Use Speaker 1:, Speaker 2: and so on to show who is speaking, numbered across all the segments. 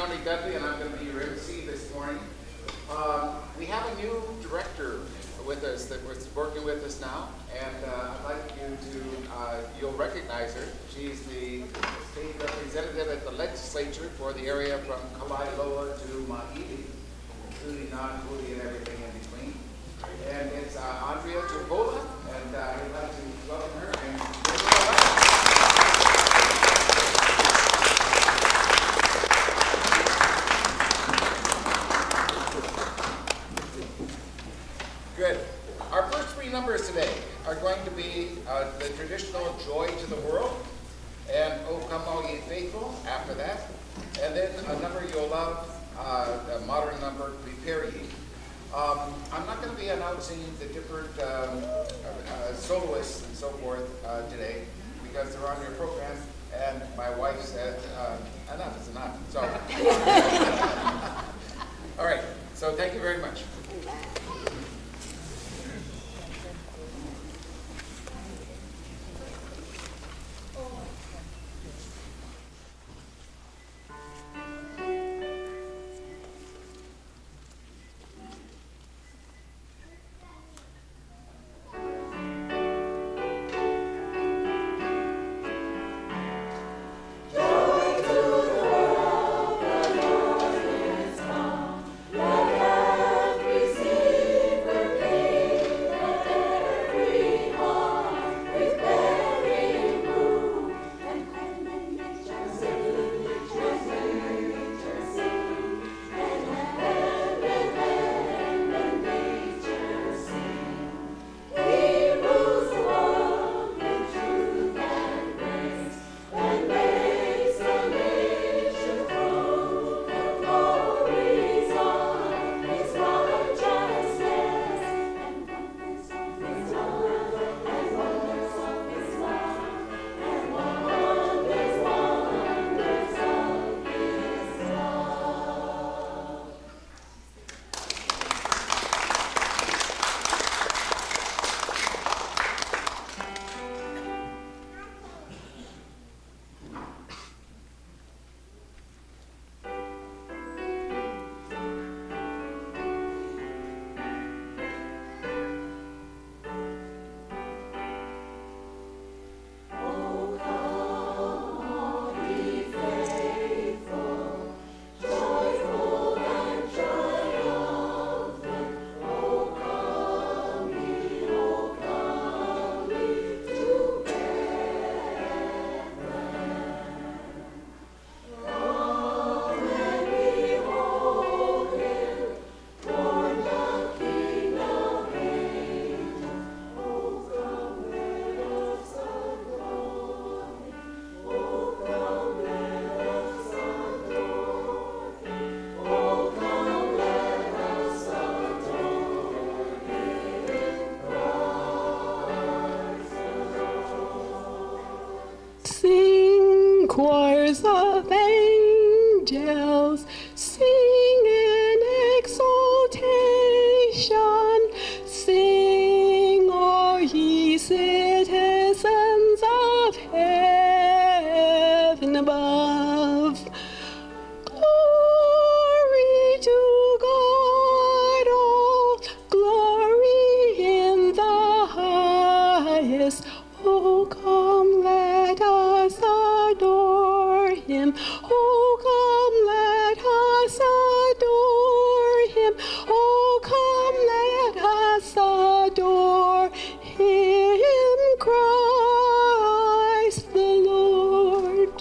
Speaker 1: Dudley, and I'm going to be your MC this morning. We have a new director with us that was working with us now, and I'd like you to, you'll recognize her. She's the state representative at the legislature for the area from Kapolei to Mahili, including non-Huli and everything in between. And it's Andrea Tupola, and I'd like to welcome her and give her a round. Good. Our first three numbers today are going to be the traditional Joy to the World, and O Come All Ye Faithful after that, and then a number you'll love, a modern number, Prepare Ye. I'm not going to be announcing the different soloists and so forth today because they're on your program, and my wife said, enough is enough. So, all right, so thank you very much.
Speaker 2: Choirs of angels sing in exaltation. Sing, all ye citizens of heaven above. Glory to God, all glory in the highest. Oh, come, let us adore him. Oh, come, let us adore him. Oh, come, let us adore him, Christ the Lord.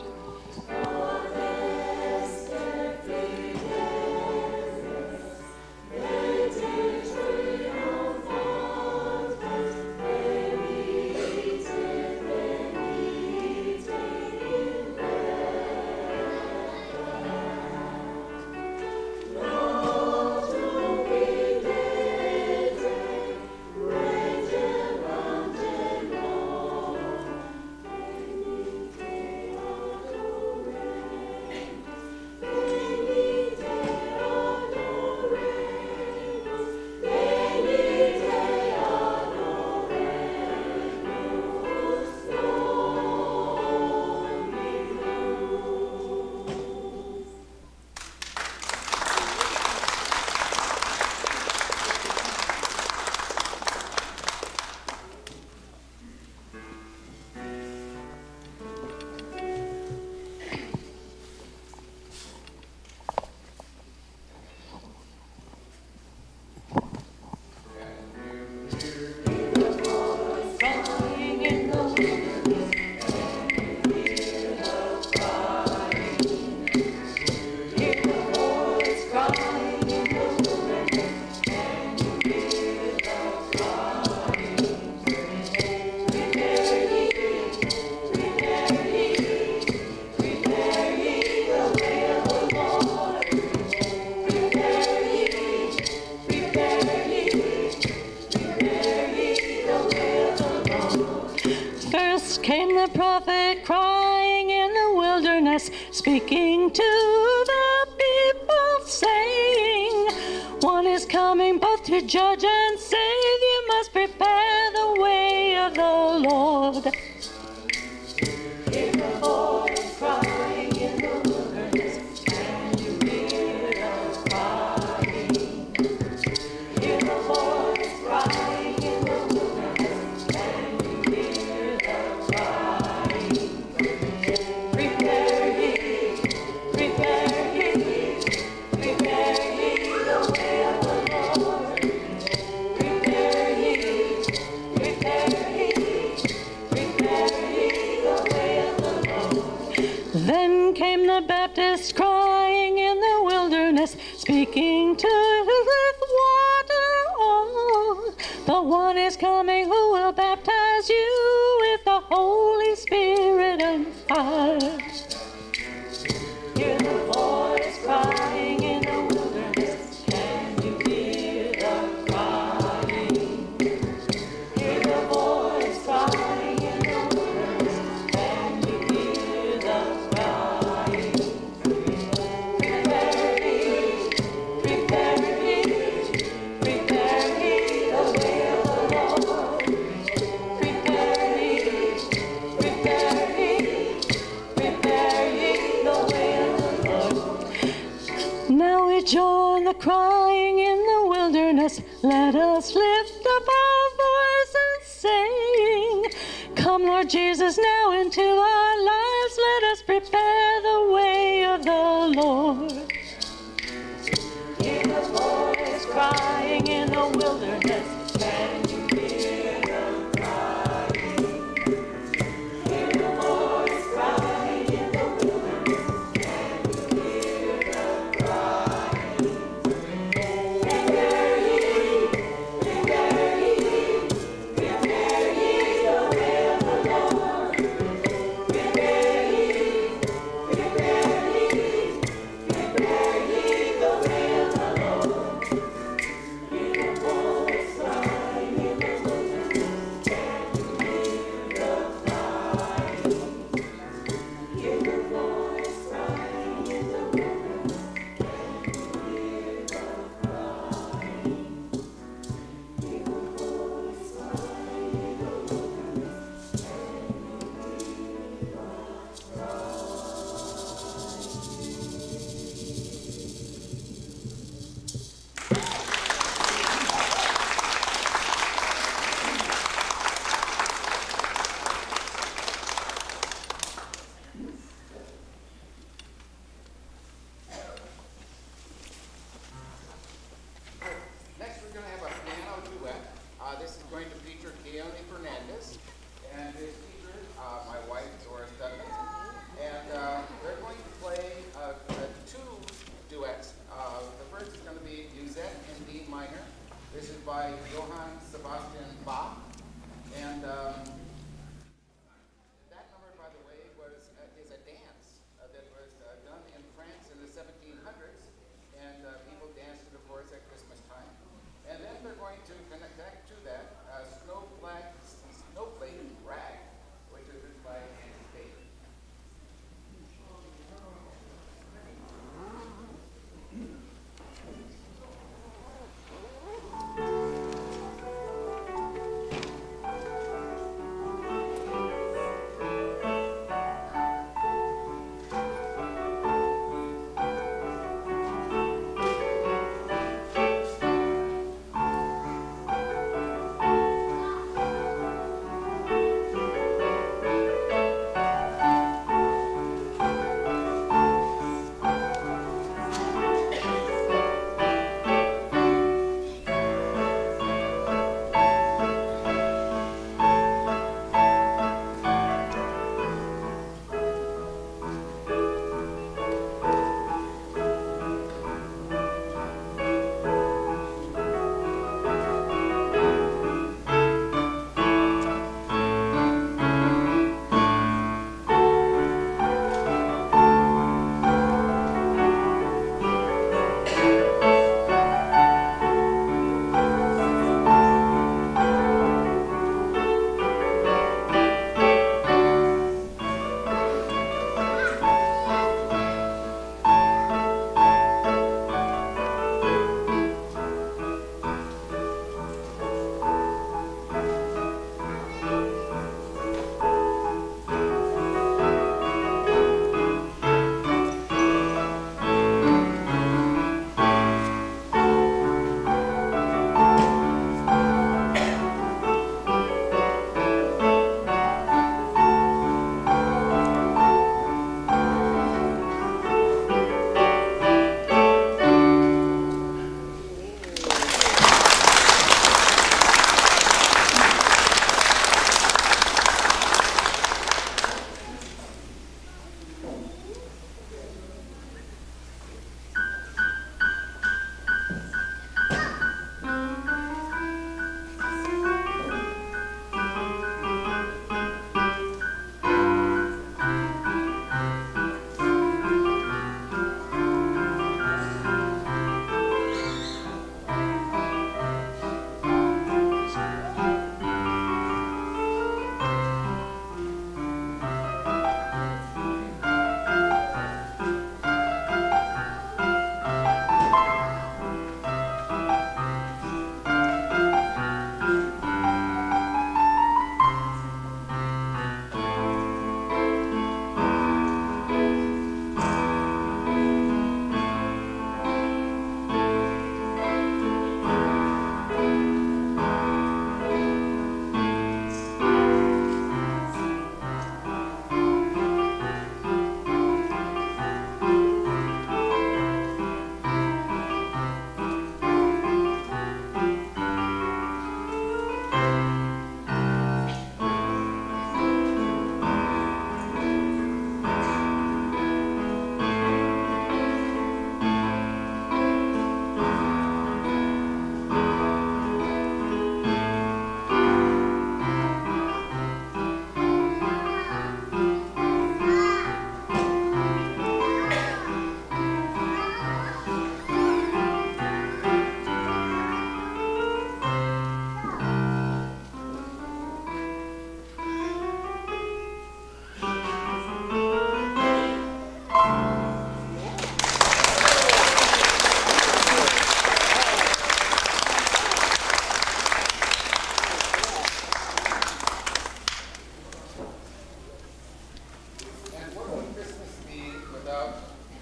Speaker 3: prophet crying in the wilderness, speaking to the people, saying, one is coming both to judge and save. You must prepare the way of the Lord. Hear the voice crying in the wilderness, and you hear the crying. Hear the voice crying in the wilderness, and you hear the crying. Prepare ye, prepare ye, prepare ye the way of the Lord. Prepare ye, prepare ye, prepare ye the way of the Lord. Then came the Baptist crying in the wilderness, speaking to with water. Oh, the one is coming who will baptize you with the Holy Spirit and fire. Hear the voice crying in the wilderness, and you hear the crying. Hear the voice crying in the wilderness, and you hear the crying. Prepare ye, prepare ye, prepare ye the way of the Lord. Prepare ye, prepare ye, prepare ye the way of the Lord. Now we join the crying in the wilderness. Let us lift up our voices, saying, come, Lord Jesus, now into our lives. Let us prepare the way of the Lord. Hear the voice crying in the wilderness, and you hear the crying. Hear the voice crying in the wilderness, and you hear the crying. Prepare ye, prepare ye, prepare ye the way of the Lord.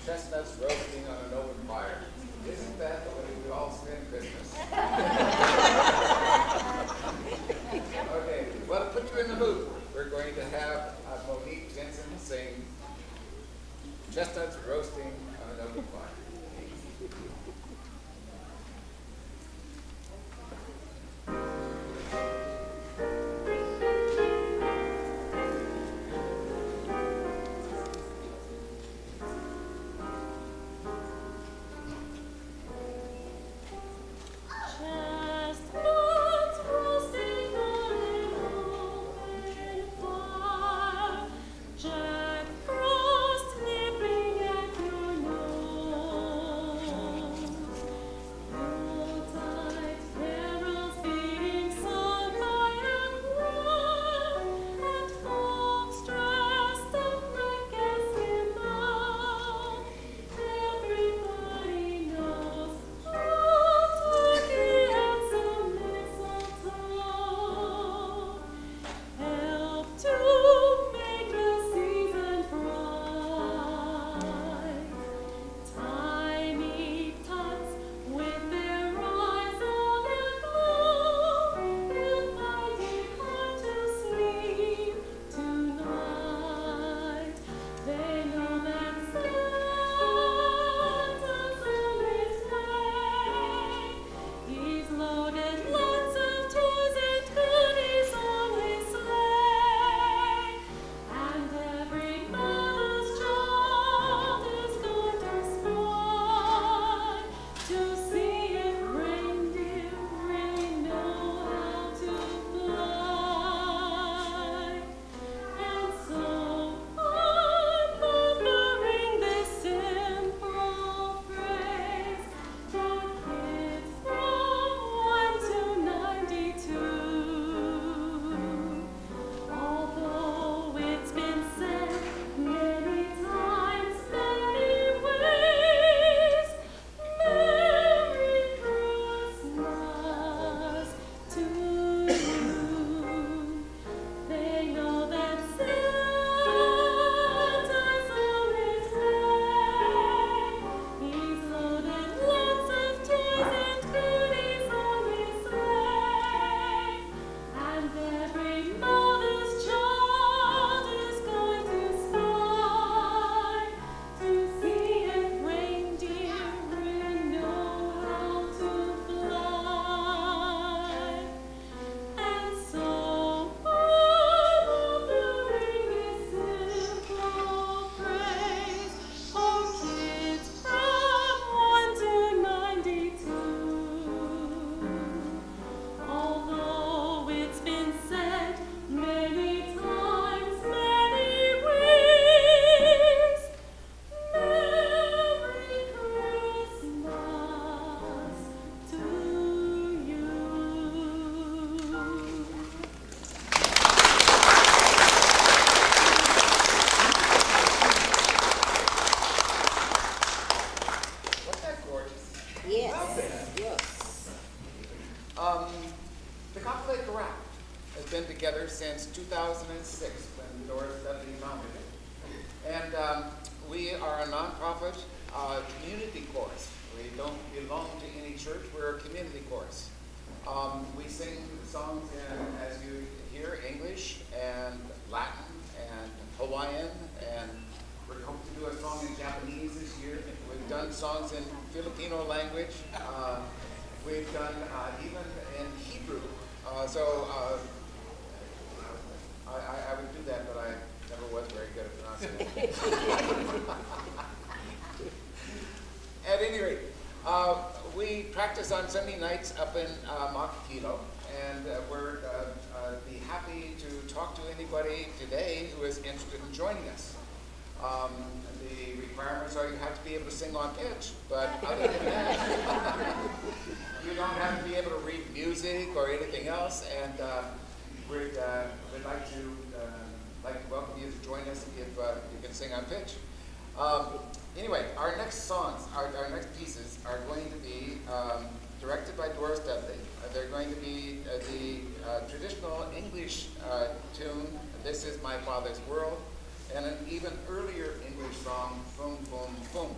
Speaker 1: chestnuts roasting on an open fire. Isn't that the way we all spend Christmas? Okay, well, to put you in the mood, we're going to have Monique Jensen sing Chestnuts Roasting on an Open Fire. The Kapolei Chorale has been together since 2006 when Doris Dudley founded it. And we are a nonprofit community chorus. We don't belong to any church, we're a community chorus. We sing songs in, as you hear, English and Latin and Hawaiian, and we're hoping to do a song in Japanese this year. We've done songs in Filipino language. We've done even in Hebrew. I would do that, but I never was very good at pronouncing it. At any rate, we practice on Sunday nights up in Makakilo, and we're be happy to talk to anybody today who is interested in joining us. The requirements are you have to be able to sing on pitch, but other than that, you don't have to be able to read music or anything else, and we'd like to welcome you to join us if you can sing on pitch. Anyway, our next songs, our next pieces are going to be directed by Doris Dudley. They're going to be the traditional English tune, This Is My Father's World, and an even earlier English song, Boom, Boom, Boom.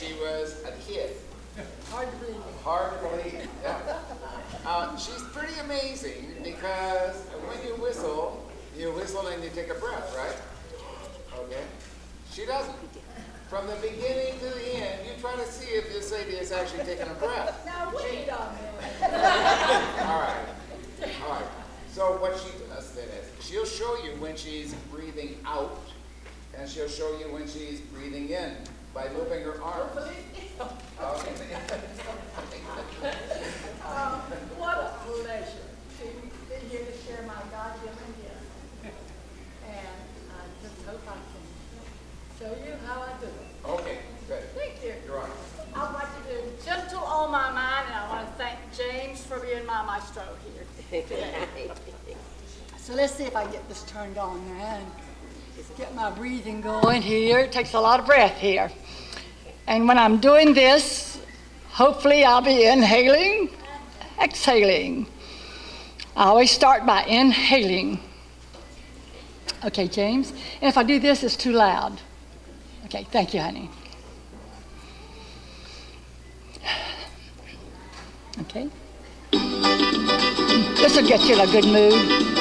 Speaker 1: she was a kid.
Speaker 4: Hard to believe.
Speaker 1: Hard to believe. Yeah. She's pretty amazing because when you whistle and you take a breath, right? Okay. She doesn't. From the beginning to the end, you try to see if this lady is actually taking a breath.
Speaker 4: Now wait a minute.
Speaker 1: All right. All right. So what she does then is she'll show you when she's breathing out, and she'll show you when she's breathing in by moving her arms. Okay.
Speaker 4: What a pleasure to be here to share my God-given gift. And I just hope I can show you how I do it.
Speaker 1: Okay, good.
Speaker 4: Thank you.
Speaker 1: You're on.
Speaker 4: I'd like to do Gentle on My Mind, and I want to thank James for being my maestro here today. So let's see if I get this turned on now and get my breathing going here. It takes a lot of breath here. And when I'm doing this, hopefully I'll be inhaling, exhaling. I always start by inhaling. Okay, James. And if I do this, it's too loud. Okay, thank you, honey. Okay. This will get you in a good mood.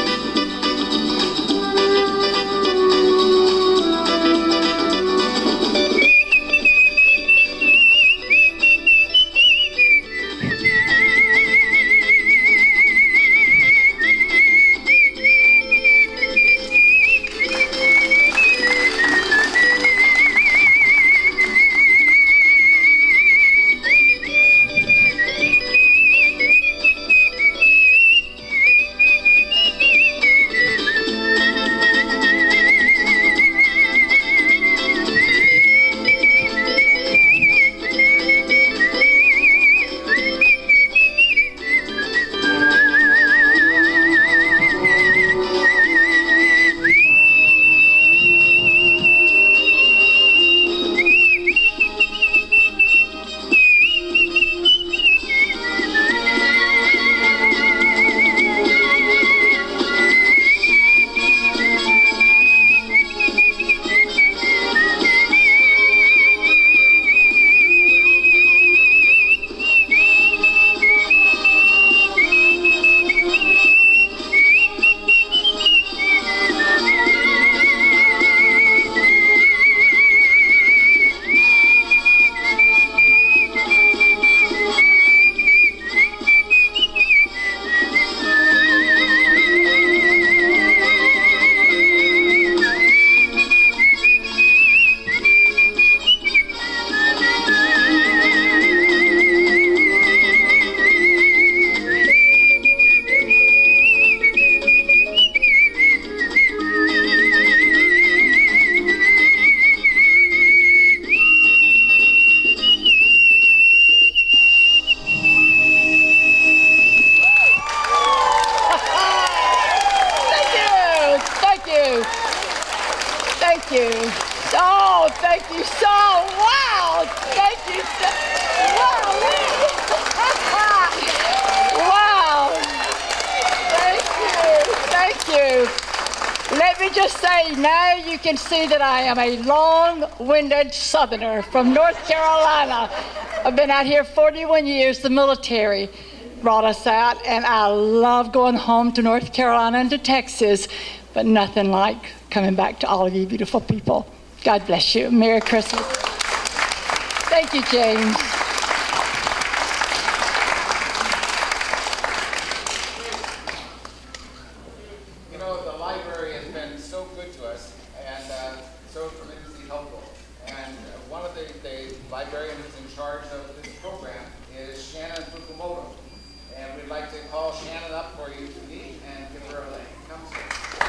Speaker 4: You can see that I am a long-winded Southerner from North Carolina. I've been out here 41 years. The military brought us out, and I love going home to North Carolina and to Texas, but nothing like coming back to all of you beautiful people. God bless you. Merry Christmas. Thank you, James.
Speaker 1: You know, the library has been so good to us and so tremendously helpful. And one of the librarians in charge of this program is Shannon Fukumoto. And we'd like to call Shannon up for you to meet and give her a leg. Come, sir.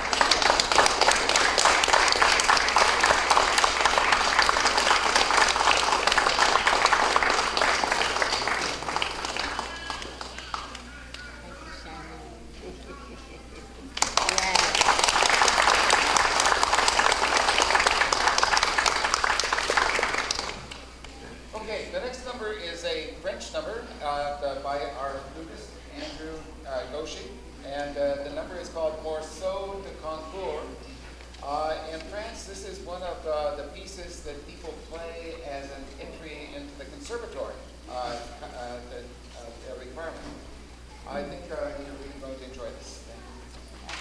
Speaker 1: By our flutist, Andrew Goshi, and the number is called Morceau de Concours, In France, this is one of the pieces that people play as an entry into the conservatory requirement. I think you're really going to enjoy this. Thank you.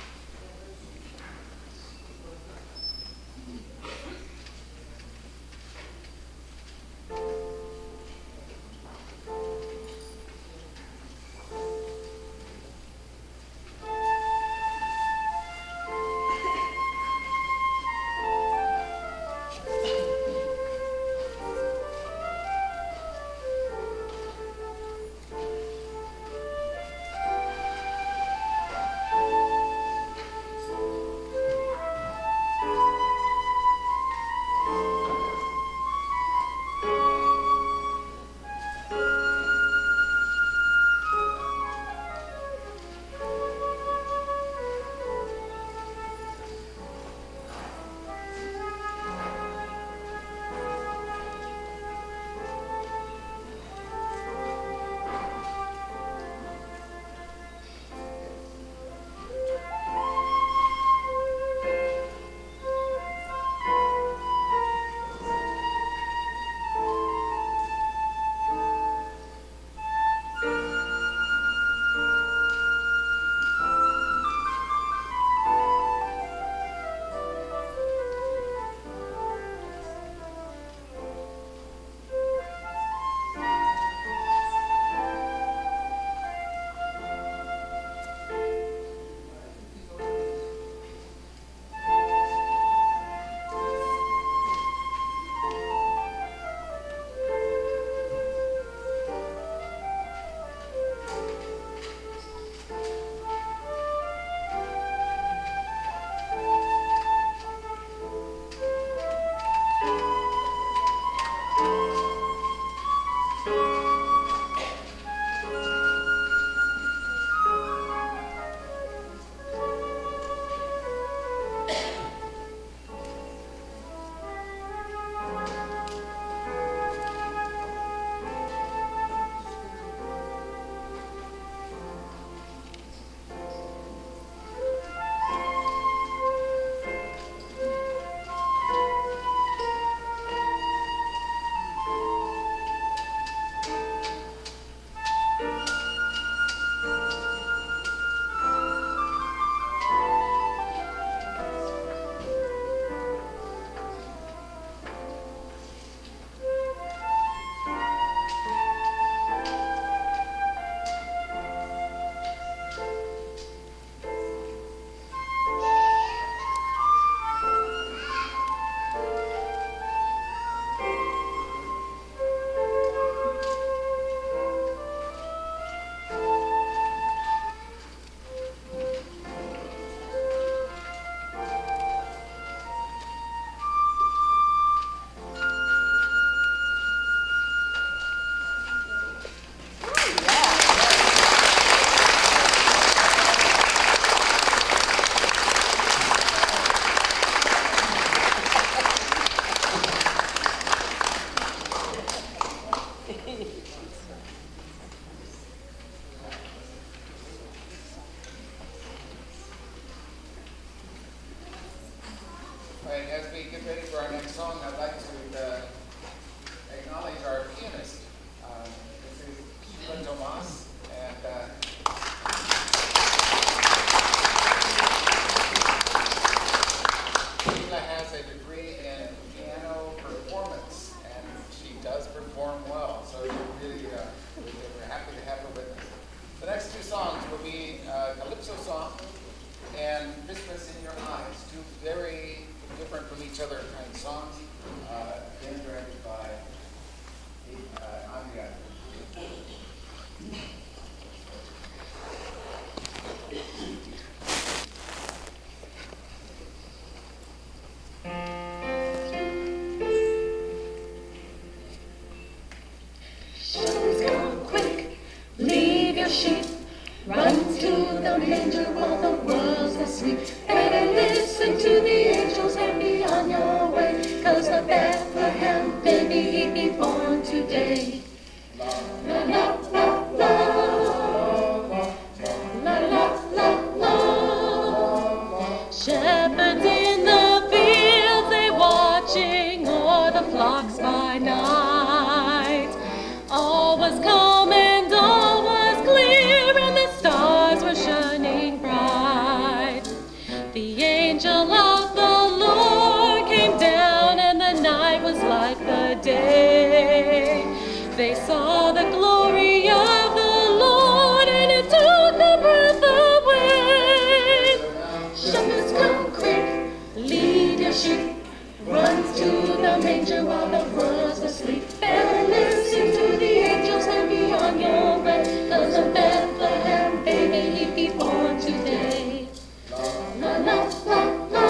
Speaker 3: They saw the glory of the Lord, and it took the breath away. Shepherds, come quick, lead your sheep. Run to the manger while the world's asleep. Better listen to the angels and be on your way, 'cause a Bethlehem baby he be born today. La la la la,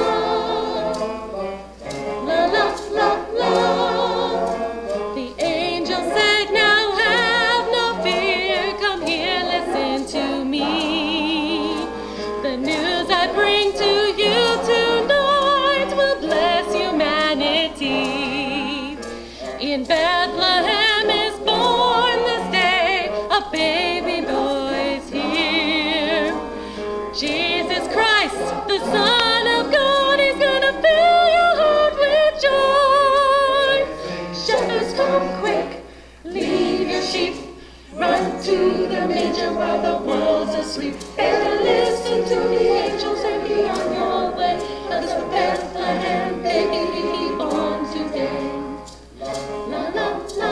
Speaker 3: la la la la. The angel said, now have no fear. Come here, listen to me. The news I bring to you tonight will bless humanity. In Bethlehem is born this day a baby boy's here. Jesus Christ, the Son of God, is gonna fill your heart with joy. Shepherds, come quick, leave your sheep. Run to the manger while the world's asleep. Better listen to the angels and be on your way, 'cause the Bethlehem baby be born today. La la la la,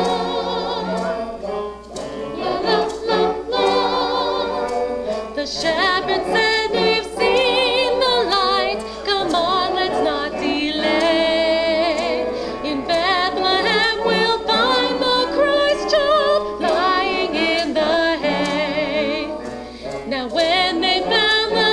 Speaker 3: la la la la. The shepherd said, we've seen the light. Come on, let's not delay. In Bethlehem we'll find the Christ child lying in the hay. Now when they found the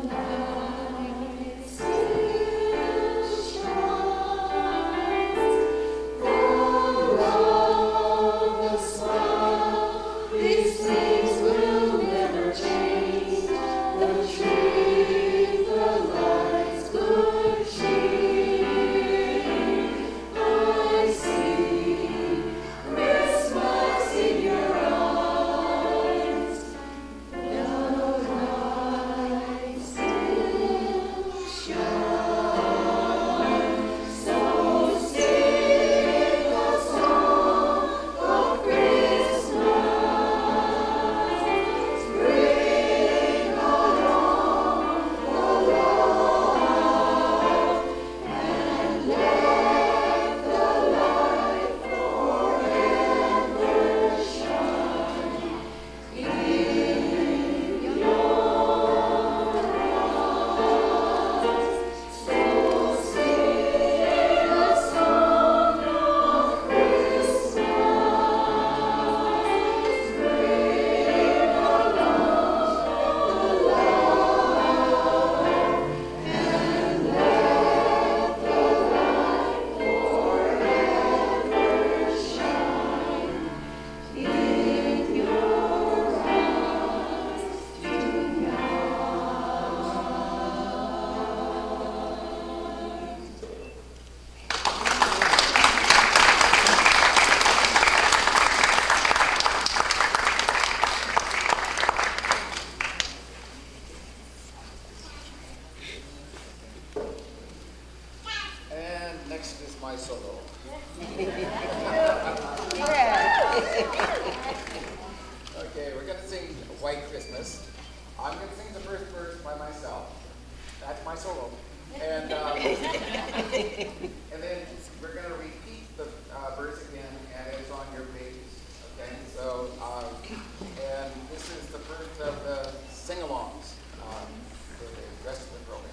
Speaker 1: my solo. Okay, we're going to sing White Christmas. I'm going to sing the first verse by myself. That's my solo. And then we're going to repeat the verse again, and it's on your pages. Okay, so, and this is the first of the sing-alongs for the rest of the program.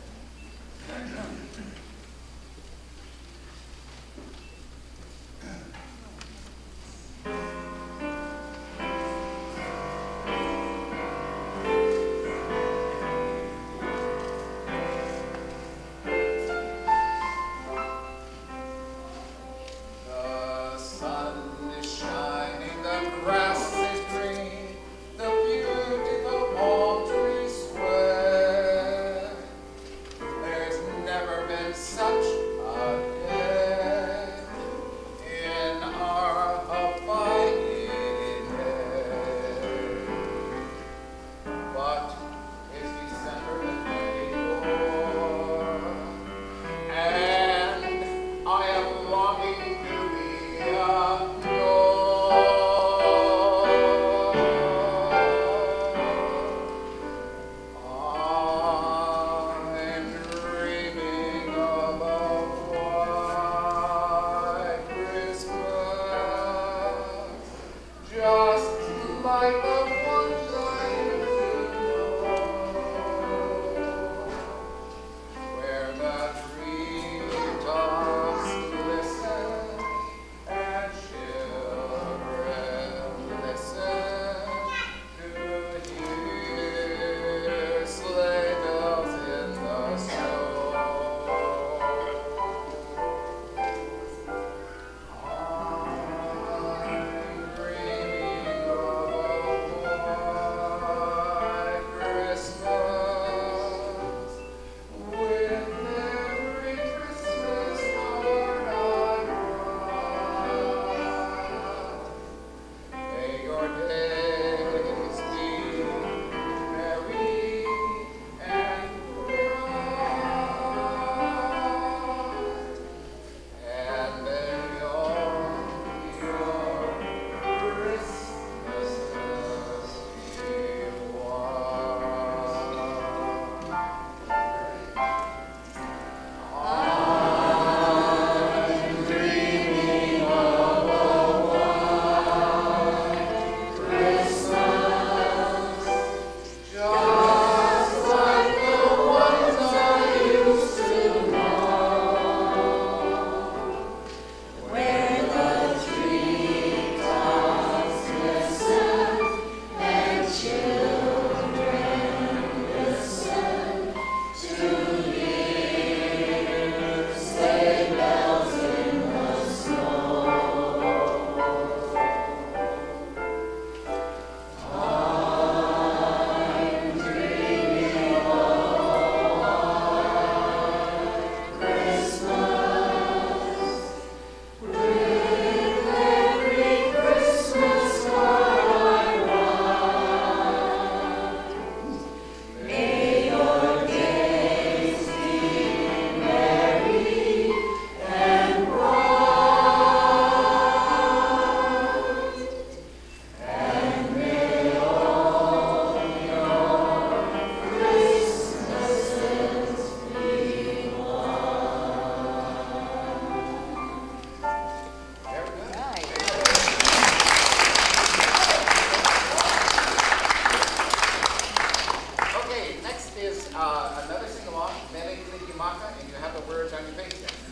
Speaker 1: another sing-along, Mele Kalikimaka, and you have the words on your face there.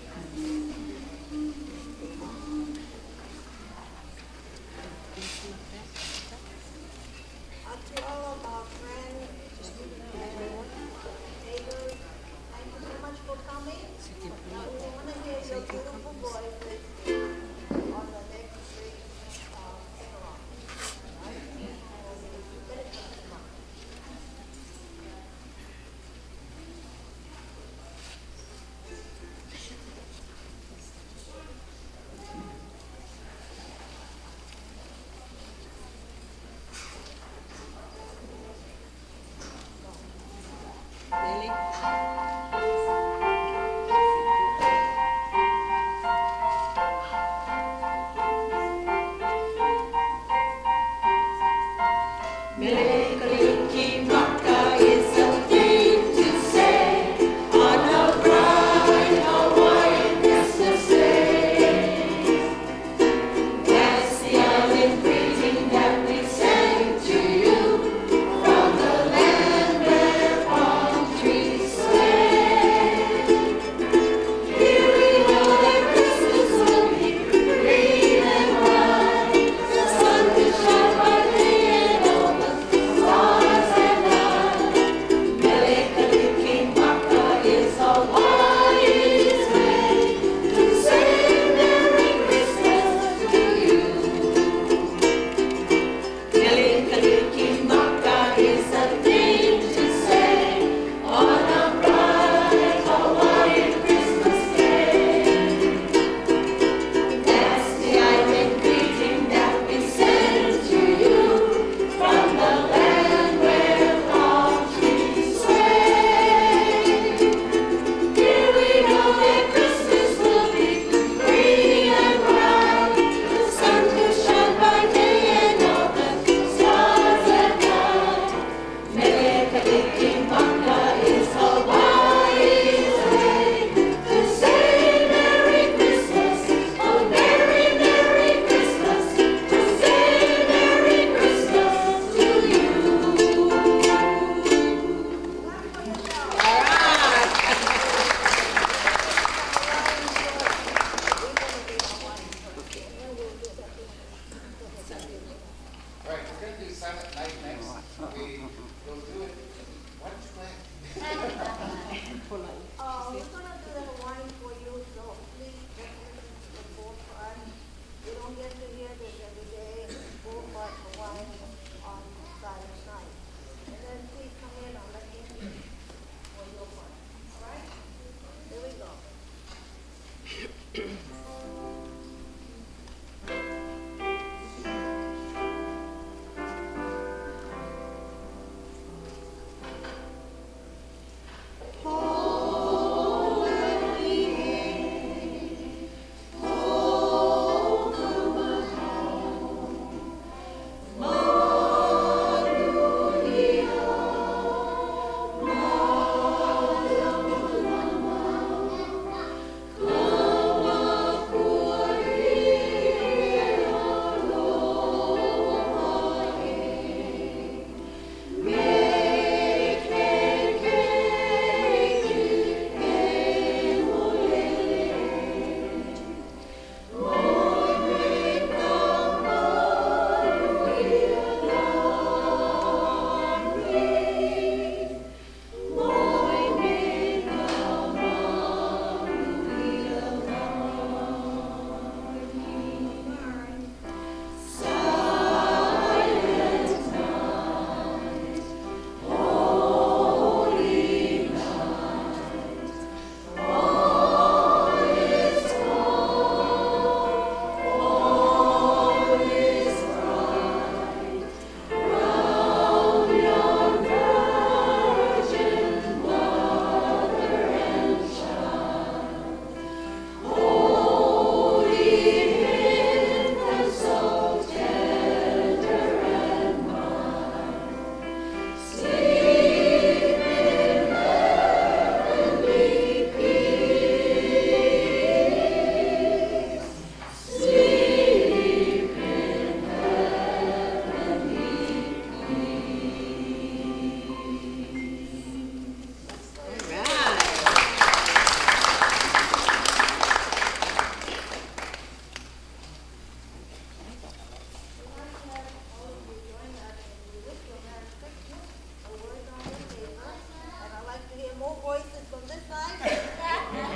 Speaker 5: To all of our friends and neighbors, thank you so much for coming. Now we want to hear your beautiful voices on the next three sing-along. Right? Let it come on.
Speaker 2: Holy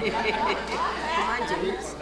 Speaker 6: Come on, James.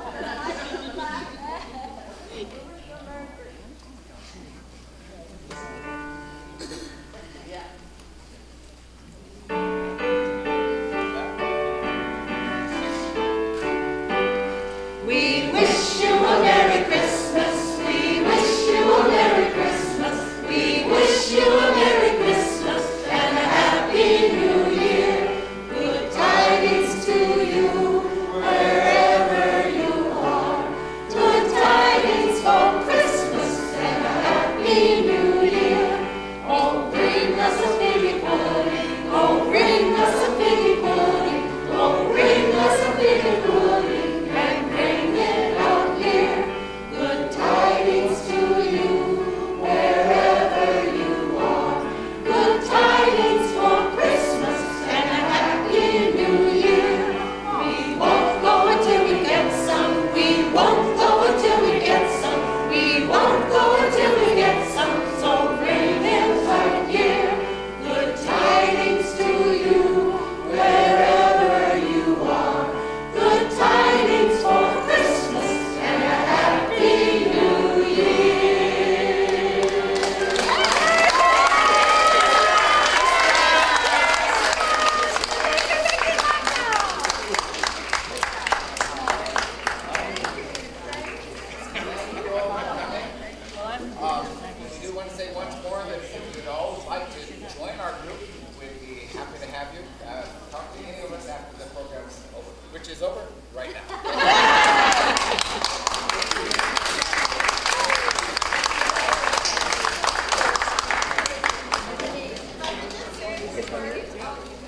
Speaker 7: We wish you a Merry Christmas. We wish you a Merry Christmas. We wish you a Merry Christmas and a Happy New Year. Good tidings to you wherever you are. Good tidings for Christmas and a Happy New Year. Oh, bring us a figgy pudding. Oh, bring us a figgy pudding. Oh, bring us a figgy pudding. And bring it out here. Good tidings to you wherever you are. Good tidings for Christmas and a Happy New Year. We won't go until we get some. We won't go until we get some. We won't go until we get some. So bring it right here. Good tidings to you wherever you are. Good tidings for Christmas and a Happy New Year.
Speaker 1: We do want to say once more that if you'd all like to join our group, we'd be happy to have you. Talk to any of us after the program's over, which is over right now.